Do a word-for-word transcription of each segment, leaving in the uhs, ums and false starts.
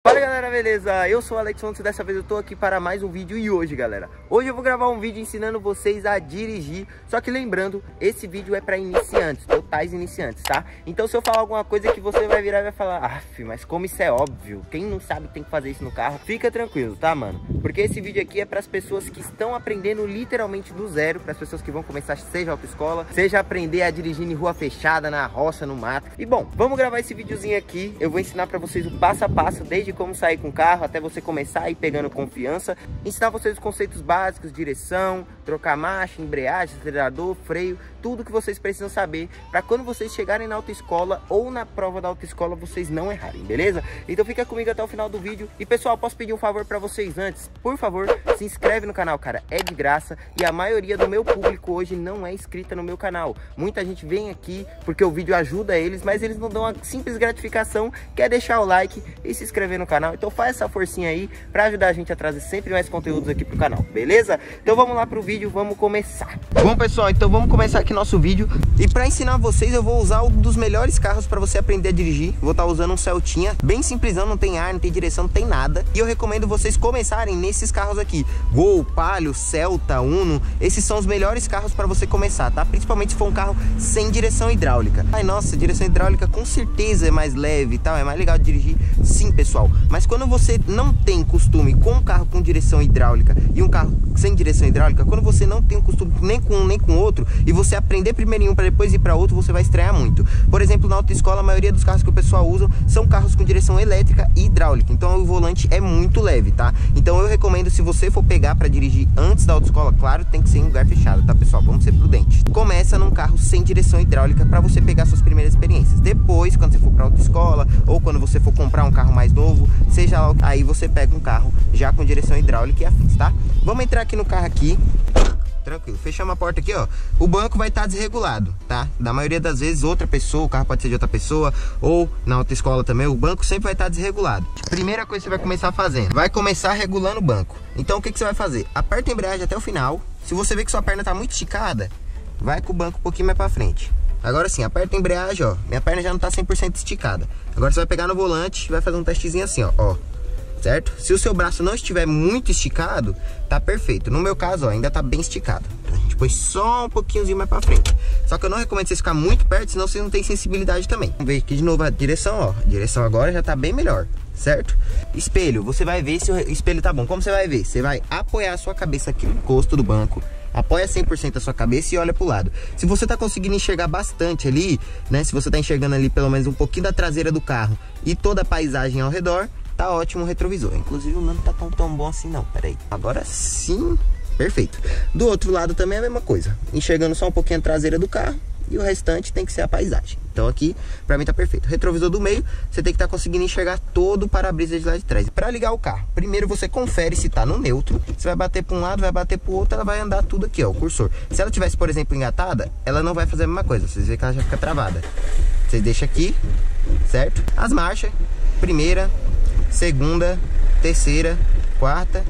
Fala galera, beleza? Eu sou o Alex Fontes e dessa vez eu tô aqui para mais um vídeo. E hoje, galera, hoje eu vou gravar um vídeo ensinando vocês a dirigir. Só que lembrando, esse vídeo é para iniciantes, totais iniciantes, tá? Então se eu falar alguma coisa que você vai virar e vai falar: af, mas como isso é óbvio, quem não sabe tem que fazer isso no carro, fica tranquilo, tá, mano? Porque esse vídeo aqui é para as pessoas que estão aprendendo literalmente do zero, para as pessoas que vão começar, seja autoescola, seja aprender a dirigir em rua fechada, na roça, no mato. E bom, vamos gravar esse videozinho aqui. Eu vou ensinar para vocês o passo a passo, desde como sair com o carro até você começar a ir pegando confiança, ensinar vocês os conceitos básicos, direção, trocar marcha, embreagem, acelerador, freio, tudo que vocês precisam saber para quando vocês chegarem na autoescola ou na prova da autoescola vocês não errarem, beleza? Então fica comigo até o final do vídeo. E pessoal, posso pedir um favor para vocês antes? Por favor, se inscreve no canal, cara, é de graça, e a maioria do meu público hoje não é inscrita no meu canal. Muita gente vem aqui porque o vídeo ajuda eles, mas eles não dão uma simples gratificação, que é deixar o like e se inscrever no canal. Então faz essa forcinha aí para ajudar a gente a trazer sempre mais conteúdos aqui pro canal, beleza? Então vamos lá pro vídeo, vamos começar. Bom pessoal, então vamos começar aqui nosso vídeo. E para ensinar vocês eu vou usar um dos melhores carros para você aprender a dirigir. Vou estar usando um Celtinha, bem simplesão, não tem ar, não tem direção, não tem nada. E eu recomendo vocês começarem nesses carros aqui: Gol, Palio, Celta, Uno. Esses são os melhores carros para você começar, tá? Principalmente se for um carro sem direção hidráulica. Ai, nossa, direção hidráulica com certeza é mais leve e tal, é mais legal de dirigir, sim pessoal. Mas quando você não tem costume com um carro com direção hidráulica e um carro sem direção hidráulica, quando você não tem um costume nem com um nem com outro, e você aprender primeiro em um para depois ir para outro, você vai estranhar muito. Por exemplo, na autoescola, a maioria dos carros que o pessoal usa são carros com direção elétrica e hidráulica, então o volante é muito leve, tá? Então eu recomendo, se você for pegar para dirigir antes da autoescola, claro, tem que ser em lugar fechado, tá pessoal? Vamos ser prudentes. Começa num carro sem direção hidráulica para você pegar suas primeiras experiências. Depois, quando você for para autoescola ou quando você for comprar um carro mais novo, seja lá, aí você pega um carro já com direção hidráulica e afins, tá? Vamos entrar aqui no carro aqui. Tranquilo, fechamos a porta aqui, ó. O banco vai estar desregulado, tá? Da maioria das vezes, outra pessoa, o carro pode ser de outra pessoa, ou na autoescola também, o banco sempre vai estar desregulado. Primeira coisa que você vai começar fazendo, vai começar regulando o banco. Então o que, que você vai fazer? Aperta a embreagem até o final. Se você vê que sua perna tá muito esticada, vai com o banco um pouquinho mais pra frente. Agora sim, aperta a embreagem, ó. Minha perna já não tá cem por cento esticada. Agora você vai pegar no volante e vai fazer um testezinho assim, ó, ó. Certo? Se o seu braço não estiver muito esticado, tá perfeito. No meu caso, ó, ainda tá bem esticado. Então, a gente põe só um pouquinhozinho mais pra frente. Só que eu não recomendo vocês ficar muito perto, senão vocês não tem sensibilidade também. Vamos ver aqui de novo a direção, ó. A direção agora já tá bem melhor, certo? Espelho, você vai ver se o espelho tá bom. Como você vai ver? Você vai apoiar a sua cabeça aqui no encosto do banco. Apoia cem por cento a sua cabeça e olha pro lado. Se você tá conseguindo enxergar bastante ali, né? Se você tá enxergando ali pelo menos um pouquinho da traseira do carro e toda a paisagem ao redor, tá ótimo o retrovisor. Inclusive o meu não tá tão, tão bom assim não, peraí. Agora sim, perfeito. Do outro lado também é a mesma coisa, enxergando só um pouquinho a traseira do carro, e o restante tem que ser a paisagem. Então aqui, pra mim tá perfeito. Retrovisor do meio, você tem que estar tá conseguindo enxergar todo o para-brisa de lá de trás. Pra ligar o carro, primeiro você confere se tá no neutro. Você vai bater pra um lado, vai bater pro outro, ela vai andar tudo aqui, ó, o cursor. Se ela tivesse, por exemplo, engatada, ela não vai fazer a mesma coisa. Vocês veem que ela já fica travada. Vocês deixam aqui, certo? As marchas, primeira, segunda, terceira, quarta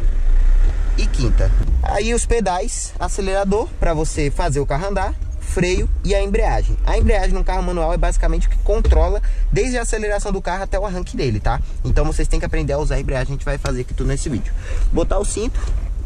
e quinta. Aí os pedais, acelerador para você fazer o carro andar, freio e a embreagem. A embreagem no carro manual é basicamente o que controla desde a aceleração do carro até o arranque dele, tá? Então vocês têm que aprender a usar a embreagem, a gente vai fazer aqui tudo nesse vídeo. Botar o cinto.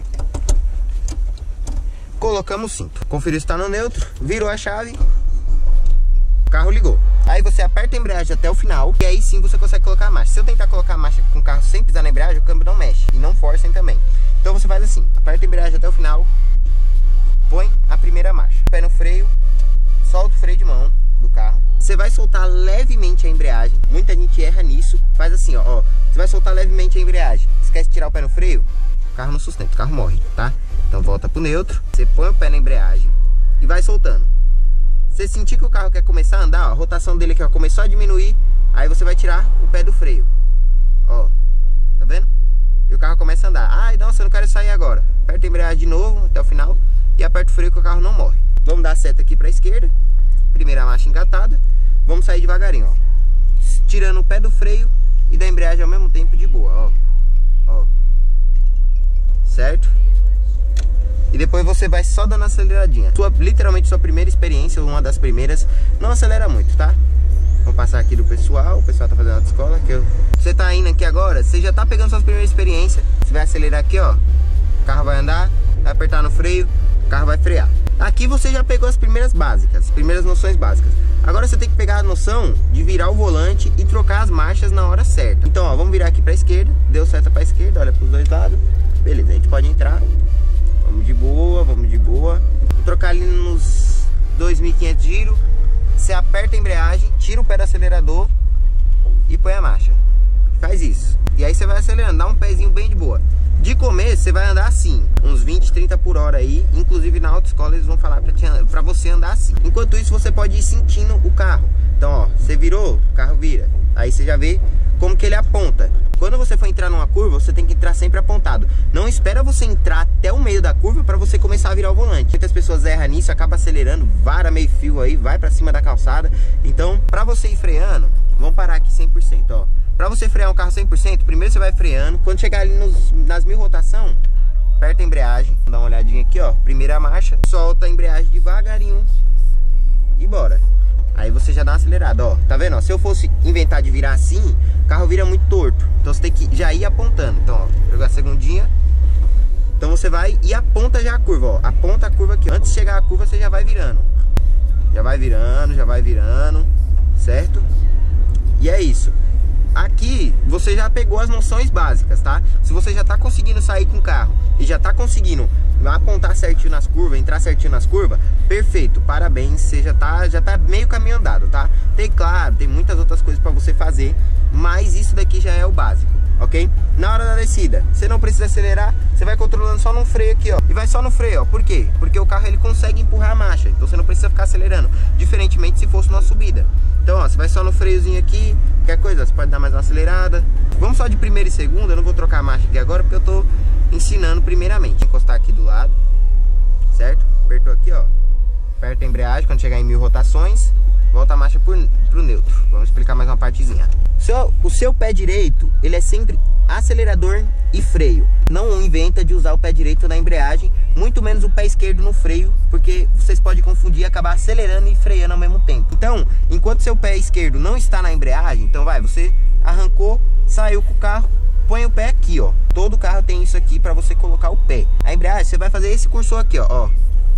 Colocamos o cinto. Conferiu se está no neutro, virou a chave, o carro ligou. Aí você aperta a embreagem até o final, e aí sim você consegue colocar a marcha. Se eu tentar colocar a marcha com o carro sem pisar na embreagem, o câmbio não mexe. E não forcem também. Então você faz assim, aperta a embreagem até o final, põe a primeira marcha. Pé no freio, solta o freio de mão do carro. Você vai soltar levemente a embreagem. Muita gente erra nisso. Faz assim, ó, ó. Você vai soltar levemente a embreagem. Esquece de tirar o pé no freio, o carro não sustenta, o carro morre, tá? Então volta pro neutro, você põe o pé na embreagem e vai soltando. Você sentir que o carro quer começar a andar, ó, a rotação dele aqui, ó, começou a diminuir, aí você vai tirar o pé do freio. Ó, tá vendo? E o carro começa a andar. Ai, nossa, eu não quero sair agora. Aperta a embreagem de novo até o final e aperta o freio que o carro não morre. Vamos dar a seta aqui pra esquerda. Primeira marcha engatada. Vamos sair devagarinho, ó. Tirando o pé do freio e da embreagem ao mesmo tempo de boa, ó. Ó. Certo? E depois você vai só dando aceleradinha. Sua, literalmente sua primeira experiência, uma das primeiras, não acelera muito, tá? Vamos passar aqui do pessoal. O pessoal tá fazendo autoescola. Que eu... Você tá indo aqui agora, você já tá pegando suas primeiras experiências. Você vai acelerar aqui, ó. O carro vai andar, vai apertar no freio, o carro vai frear. Aqui você já pegou as primeiras básicas, as primeiras noções básicas. Agora você tem que pegar a noção de virar o volante e trocar as marchas na hora certa. Então, ó, vamos virar aqui pra esquerda. Deu seta pra esquerda, olha pros dois lados. Beleza, a gente pode entrar. Vamos de boa, vamos de boa. Vou trocar ali nos dois mil e quinhentos giros. Você aperta a embreagem, tira o pé do acelerador e põe a marcha. Faz isso. E aí você vai acelerando, dá um pezinho bem de boa. De começo você vai andar assim, uns vinte, trinta por hora aí. Inclusive na autoescola eles vão falar pra, te, pra você andar assim. Enquanto isso você pode ir sentindo o carro. Então ó, você virou, o carro vira. Aí você já vê como que ele aponta. Quando você for entrar numa curva, você tem que entrar sempre apontado. Não espera você entrar até o meio da curva para você começar a virar o volante. Muitas pessoas erram nisso, acaba acelerando, vara meio fio aí, vai para cima da calçada. Então, para você ir freando, vamos parar aqui cem por cento, ó. Para você frear um carro cem por cento, primeiro você vai freando. Quando chegar ali nos, nas mil rotação, aperta a embreagem, dá uma olhadinha aqui, ó. Primeira marcha, solta a embreagem devagarinho e bora. Aí você já dá uma acelerada, ó. Tá vendo, ó? Se eu fosse inventar de virar assim, o carro vira muito torto. Então você tem que já ir apontando. Então, ó, jogar a segundinha. Então você vai e aponta já a curva, ó. Aponta a curva aqui, ó. Antes de chegar a curva, você já vai virando. Já vai virando, já vai virando, certo? E é isso. Aqui você já pegou as noções básicas, tá? Se você já tá conseguindo sair com o carro e já tá conseguindo apontar certinho nas curvas, entrar certinho nas curvas, perfeito, parabéns, você já tá, já tá meio caminho andado, tá? Tem, claro, tem muitas outras coisas pra você fazer, mas isso daqui já é o básico, ok? Na hora da descida, você não precisa acelerar, você vai controlando só no freio aqui, ó. E vai só no freio, ó. Por quê? Porque o carro ele consegue empurrar a marcha, então você não precisa ficar acelerando, diferentemente se fosse numa subida. Então, ó, você vai só no freiozinho aqui, qualquer coisa, você pode dar mais uma acelerada. Vamos só de primeira e segunda, eu não vou trocar a marcha aqui agora, porque eu tô ensinando primeiramente. Vou encostar aqui do lado, certo? Apertou aqui, ó. Aperta a embreagem, quando chegar em mil rotações, volta a marcha por, pro neutro. Vamos explicar mais uma partezinha. O seu, o seu pé direito, ele é sempre acelerador e freio. Não inventa de usar o pé direito na embreagem, muito menos o pé esquerdo no freio, porque vocês podem confundir e acabar acelerando e freando ao mesmo tempo. Então, enquanto seu pé esquerdo não está na embreagem, então vai, você arrancou, saiu com o carro, põe o pé aqui, ó. Todo carro tem isso aqui para você colocar o pé. A embreagem, você vai fazer esse cursor aqui, ó, ó.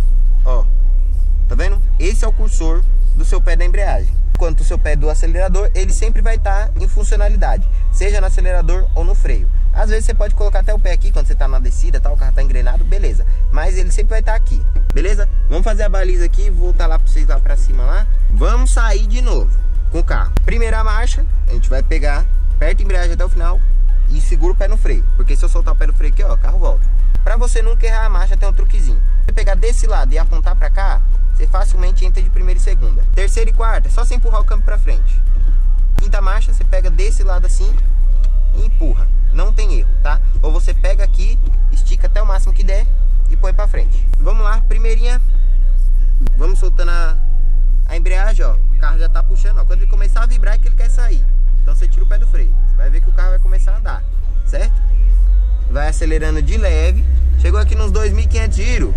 Ó. Tá vendo? Esse é o cursor do seu pé da embreagem. Enquanto o seu pé do acelerador, ele sempre vai estar em funcionalidade, seja no acelerador ou no freio. Às vezes você pode colocar até o pé aqui quando você tá na descida, tá, o carro tá engrenado, beleza. Mas ele sempre vai estar aqui, beleza? Vamos fazer a baliza aqui, voltar lá para vocês lá para cima lá. Vamos sair de novo com o carro. Primeira marcha, a gente vai pegar, aperta a embreagem até o final e segura o pé no freio, porque se eu soltar o pé no freio aqui, ó, o carro volta. Para você nunca errar a marcha, tem um truquezinho. Você pegar desse lado e apontar para cá, você facilmente entra de primeira e segunda. Terceira e quarta, é só você empurrar o câmbio pra frente. Quinta marcha, você pega desse lado assim e empurra. Não tem erro, tá? Ou você pega aqui, estica até o máximo que der e põe pra frente. Vamos lá, primeirinha. Vamos soltando a, a embreagem, ó. O carro já tá puxando, ó. Quando ele começar a vibrar é que ele quer sair. Então você tira o pé do freio. Você vai ver que o carro vai começar a andar, certo? Vai acelerando de leve. Chegou aqui nos dois mil e quinhentos giros.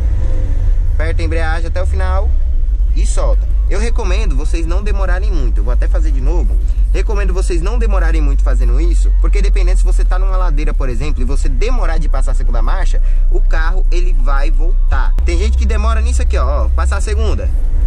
Aperta a embreagem até o final e solta. Eu recomendo vocês não demorarem muito. Eu vou até fazer de novo. Recomendo vocês não demorarem muito fazendo isso, porque dependendo se você tá numa ladeira, por exemplo, e você demorar de passar a segunda marcha, o carro ele vai voltar. Tem gente que demora nisso aqui, ó, ó passar a segunda.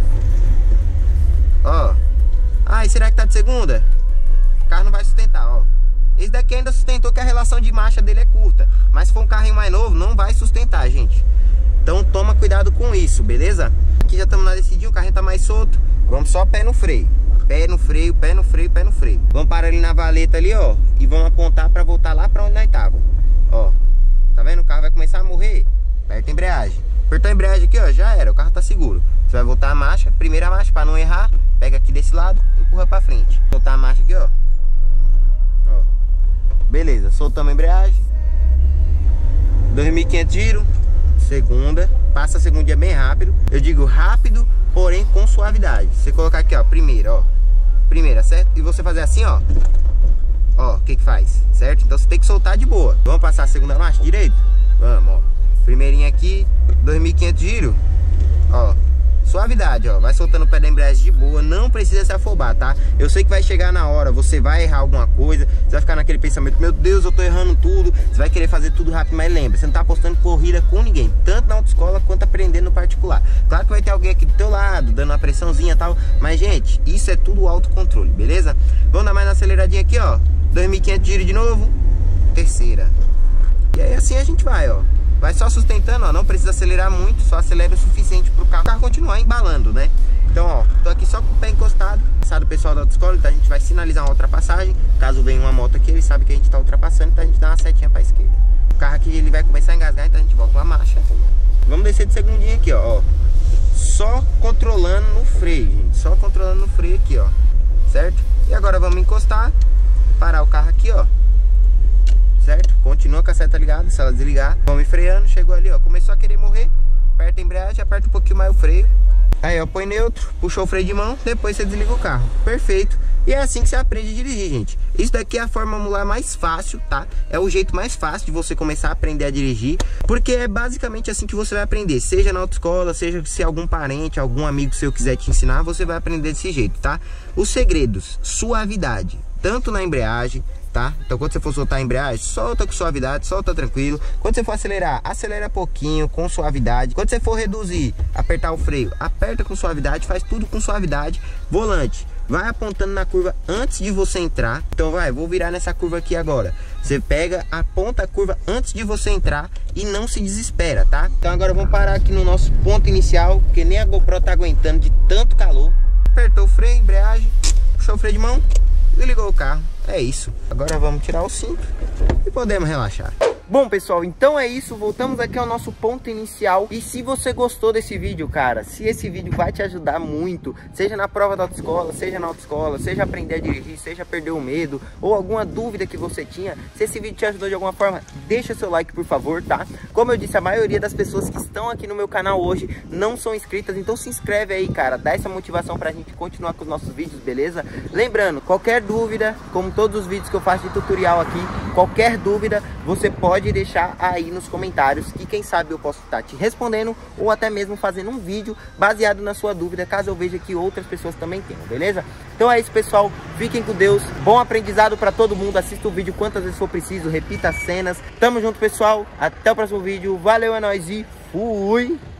Ó. Ai, será que tá de segunda? O carro não vai sustentar, ó. Esse daqui ainda sustentou que a relação de marcha dele é curta, mas se for um carrinho mais novo, não vai sustentar, gente. Então toma cuidado com isso, beleza? Aqui já estamos na descidinha, o carrinho tá mais solto. Vamos só pé no freio. Pé no freio, pé no freio, pé no freio. Vamos parar ali na valeta ali, ó. E vamos apontar pra voltar lá pra onde nós tava. Ó. Tá vendo? O carro vai começar a morrer. Aperta a embreagem. Apertou a embreagem aqui, ó. Já era, o carro tá seguro. Você vai voltar a marcha, primeira marcha, pra não errar. Pega aqui desse lado e empurra pra frente. Soltar a marcha aqui, ó. Ó. Beleza, soltamos a embreagem. dois mil e quinhentos giros. Segunda, passa a segunda bem rápido. Eu digo rápido, porém com suavidade. Você colocar aqui, ó, primeira, ó. Primeira, certo? E você fazer assim, ó. Ó, o que que faz? Certo? Então você tem que soltar de boa. Vamos passar a segunda marcha direito? Vamos, ó. Primeirinha aqui, dois mil e quinhentos giros. Ó, suavidade, ó. Vai soltando o pé da embreagem de boa, não precisa se afobar, tá? Eu sei que vai chegar na hora, você vai errar alguma coisa, você vai ficar naquele pensamento, meu Deus, eu tô errando tudo. Você vai querer fazer tudo rápido, mas lembra, você não tá apostando corrida com ninguém, tanto na autoescola quanto aprendendo no particular. Claro que vai ter alguém aqui do teu lado, dando uma pressãozinha e tal, mas, gente, isso é tudo autocontrole, beleza? Vamos dar mais uma aceleradinha aqui, ó. dois mil e quinhentos giro de novo, terceira. E aí assim a gente vai, ó. Vai só sustentando, ó. Não precisa acelerar muito, só acelera o suficiente pro carro, o carro continuar embalando, né? Então, ó, tô aqui só com o pé encostado. Passado o pessoal da autoescola, então a gente vai sinalizar uma ultrapassagem. Caso venha uma moto aqui, ele sabe que a gente tá ultrapassando, então a gente dá uma setinha pra esquerda. O carro aqui, ele vai começar a engasgar, então a gente volta uma marcha. Vamos descer de segundinha aqui, ó. Só controlando no freio, gente. Só controlando no freio aqui, ó. Certo? E agora vamos encostar, parar o carro aqui, ó. Certo? Continua com a seta ligada, se ela desligar, vamos freando, chegou ali, ó, começou a querer morrer, aperta a embreagem, aperta um pouquinho mais o freio, aí ó, põe neutro, puxou o freio de mão, depois você desliga o carro, perfeito. E é assim que você aprende a dirigir, gente. Isso daqui é a fórmula mais fácil, tá? É o jeito mais fácil de você começar a aprender a dirigir, porque é basicamente assim que você vai aprender, seja na autoescola, seja se algum parente, algum amigo seu quiser te ensinar, você vai aprender desse jeito, tá? Os segredos, suavidade, tanto na embreagem, tá? Então quando você for soltar a embreagem, solta com suavidade, solta tranquilo. Quando você for acelerar, acelera pouquinho, com suavidade. Quando você for reduzir, apertar o freio, aperta com suavidade, faz tudo com suavidade. Volante, vai apontando na curva antes de você entrar. Então vai, vou virar nessa curva aqui agora. Você pega, aponta a curva antes de você entrar e não se desespera, tá? Então agora vamos parar aqui no nosso ponto inicial, porque nem a GoPro tá aguentando de tanto calor. Apertou o freio, embreagem, puxou o freio de mão, desligou o carro. É isso. Agora vamos tirar o cinto e podemos relaxar. Bom, pessoal, então é isso. Voltamos aqui ao nosso ponto inicial. E se você gostou desse vídeo, cara, se esse vídeo vai te ajudar muito, seja na prova da autoescola, seja na autoescola, seja aprender a dirigir, seja perder o medo, ou alguma dúvida que você tinha, se esse vídeo te ajudou de alguma forma, deixa seu like, por favor, tá? Como eu disse, a maioria das pessoas que estão aqui no meu canal hoje não são inscritas, então se inscreve aí, cara. Dá essa motivação pra gente continuar com os nossos vídeos, beleza? Lembrando, qualquer dúvida, como todos os vídeos que eu faço de tutorial aqui, qualquer dúvida, você pode Pode deixar aí nos comentários que quem sabe eu posso estar te respondendo ou até mesmo fazendo um vídeo baseado na sua dúvida, caso eu veja que outras pessoas também tenham, beleza? Então é isso, pessoal, fiquem com Deus, bom aprendizado para todo mundo, assista o vídeo quantas vezes for preciso, repita as cenas. Tamo junto, pessoal, até o próximo vídeo, valeu, é nóis e fui!